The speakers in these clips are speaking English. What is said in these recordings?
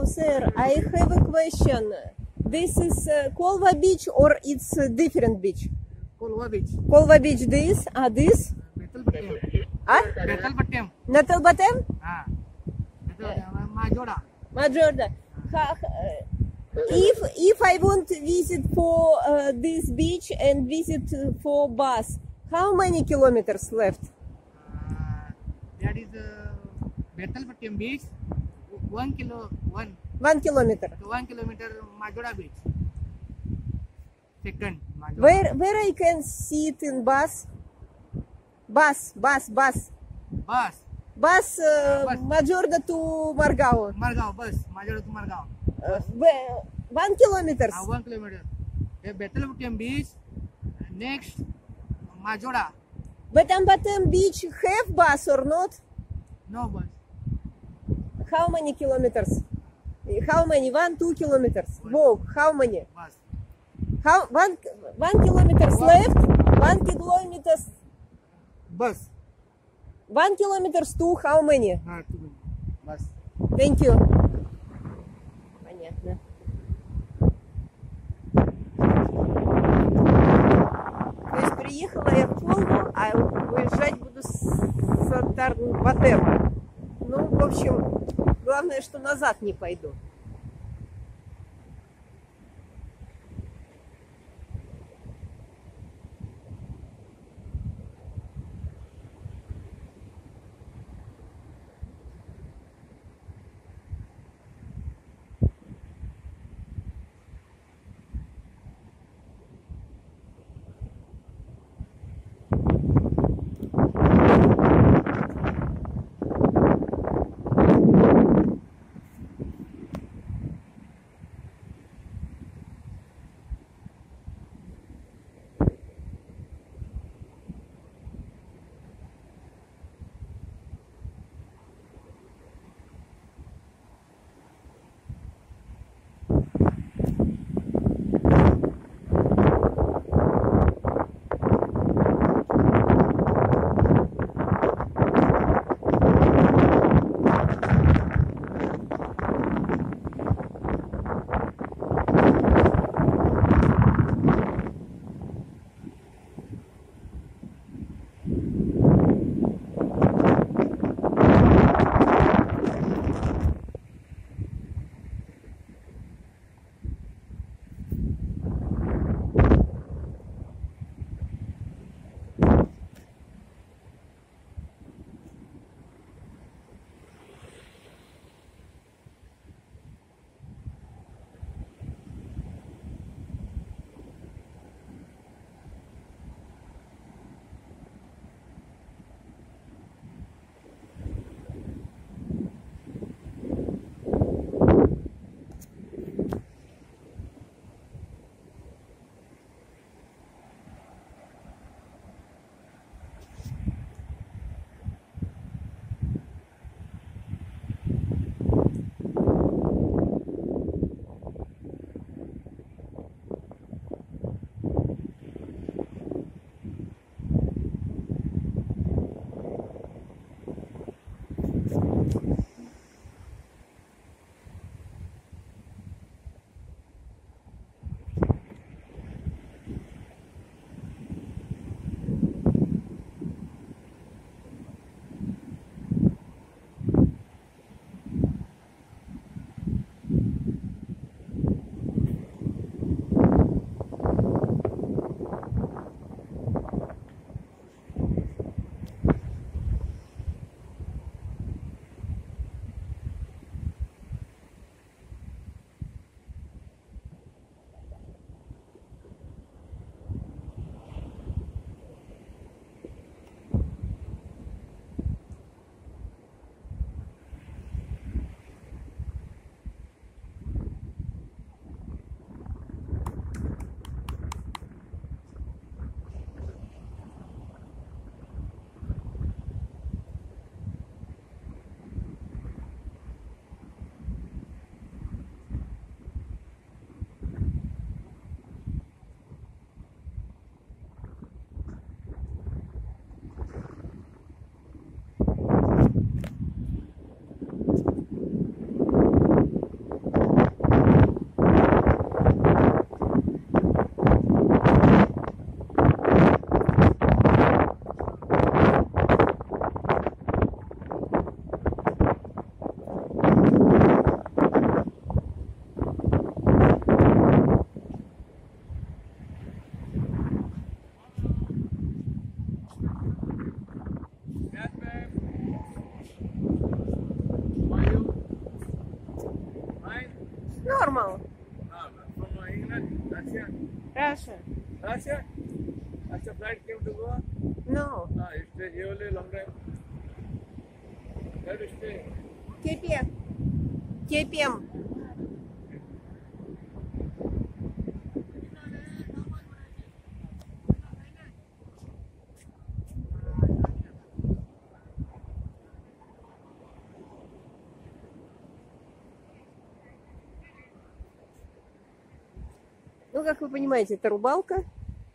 So, sir, I have a question. This is Kolva beach or it's a different beach? Kolva beach. Kolva beach this? This? Betel Natalbatem? Majora. Majorda. If I want to visit for this beach and visit for bus, how many kilometers left? That is Betel beach. 1 kilometer. 1 kilometer. 1 kilometer Majora beach. Second. Majora. Where I can see it in bus? Bus. Bus. Majorda to Margao. Margao bus. Majorda to Margao. 1 kilometer. 1 kilometer. Betel beach. Next Majora. Batam beach have bus or not? No bus. How many kilometers? How many? 1, 2 kilometers. Walk. How many? Bus. How 1 kilometers left? 1 kilometers. Bus. 1 kilometers to how many? Bus. Thank you. Понятно. То есть приехала я в Колву, а уезжать буду с Тарнбатема. Ну, в общем, главное, что назад не пойду. мало. Russia. Russia? Russia flight came to Goa? No. You stay here only long time. Where do you stay? Кепе. Кепем. Ну, как вы понимаете, это рубалка.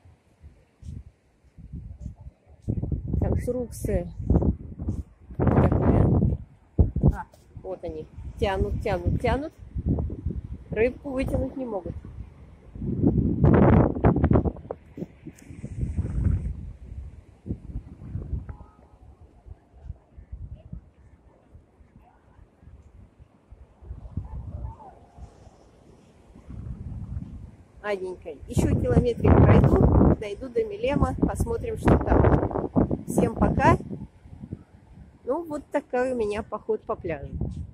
Конструкция такая. Вот они. Тянут, тянут, тянут. Рыбку вытянуть не могут. Аденько. Еще километрик пройду, дойду до Милема, посмотрим, что там. Всем пока. Ну, вот такой у меня поход по пляжу.